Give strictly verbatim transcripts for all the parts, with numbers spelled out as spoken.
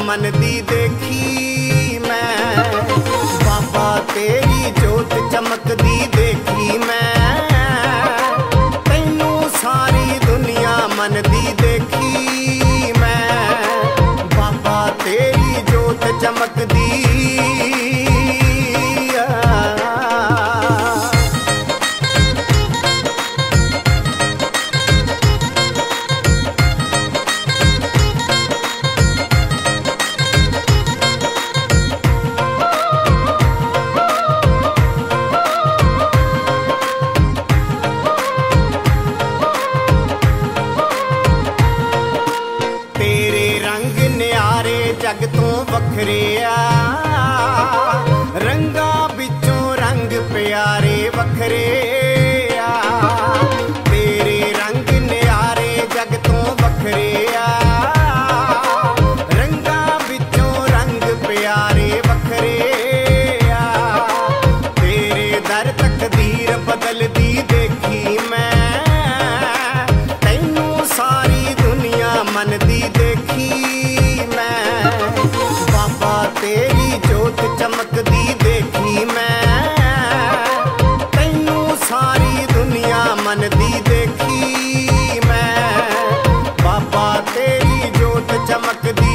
मन दी देखी मैं, बाबा तेरी जोत चमकदी देखी मैं, तैनू सारी दुनिया मन दी देखी मैं, बाबा तेरी जोत चमकदी। जग तो वखरे आ रंगा बिचों रंग प्यारे वखरे आ, तेरे रंग न्यारे जग तो वखरे आ रंगा बिचों रंग प्यारे वखरे आ, तेरे दर तकदीर बदलदी देखी मैं, तैनू सारी दुनिया मन दी देखी मैं, बाबा तेरी जोत चमकदी देखी मैं, तैनू सारी दुनिया मन दी देखी मैं, बाबा तेरी जोत चमकदी।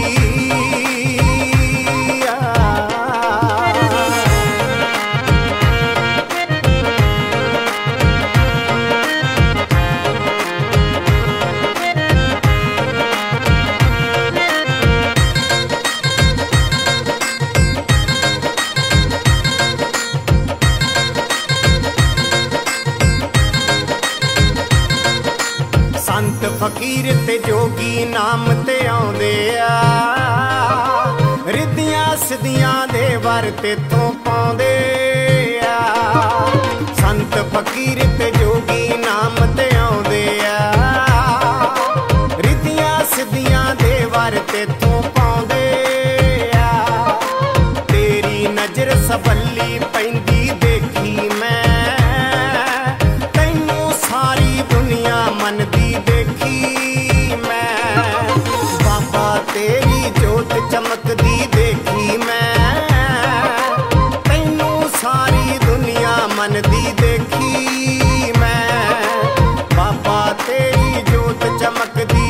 संत फकीर ते जोगी नाम ते आउंदे आ, रिद्दियां सिद्धियां दे वर तेथों पाउंदे आ, संत फकीर ते जोगी नाम ते आउंदे आ, रिद्दियां सिद्धियां दे वर तेथों पाउंदे आ, तेरी नजर सबल्ली पैंदी देखी मैं, तैनू सारी दुनिया मन दी देखी मैं, बाबा तेरी जोत चमकदी देखी मैं, तैनू सारी दुनिया मन दी देखी मैं, बाबा तेरी जोत चमकदी।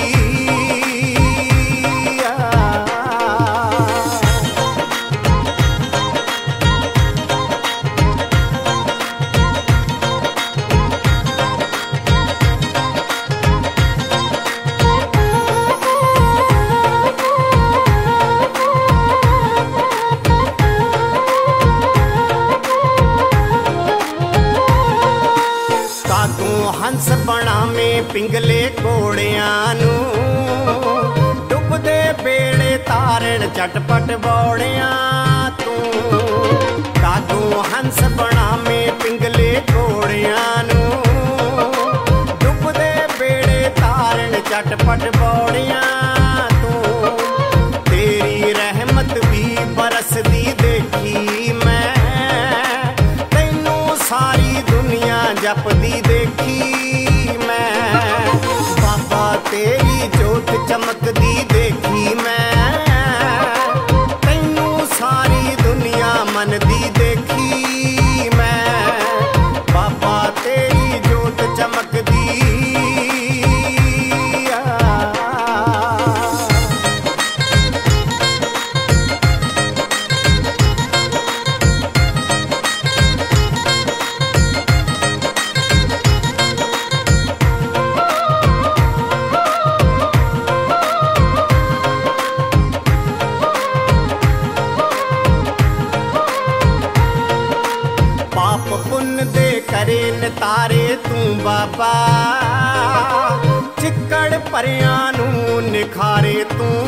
हंस बना में पिंगले घोड़ियां नू, डुबदे बेड़े तारण झटपट बौड़ियां तू, कागू हंस बना में पिंगले घोड़ियां नू, डुबदे बेड़े तारण झटपट बौड़ियां तू, तेरी रहमत भी बरसदी देखी मैं, तैनू सारी दुनिया जपदी देखी मैं, बाबा तेरी जोत चमकदी देखी मैं, तैनू सारी दुनिया मन दी देखी मैं, बाबा तेरी जोत चमकदी। पुण्य दे करे नितारे तू बाबा, चिक्कड़ परियां नू निखारे तू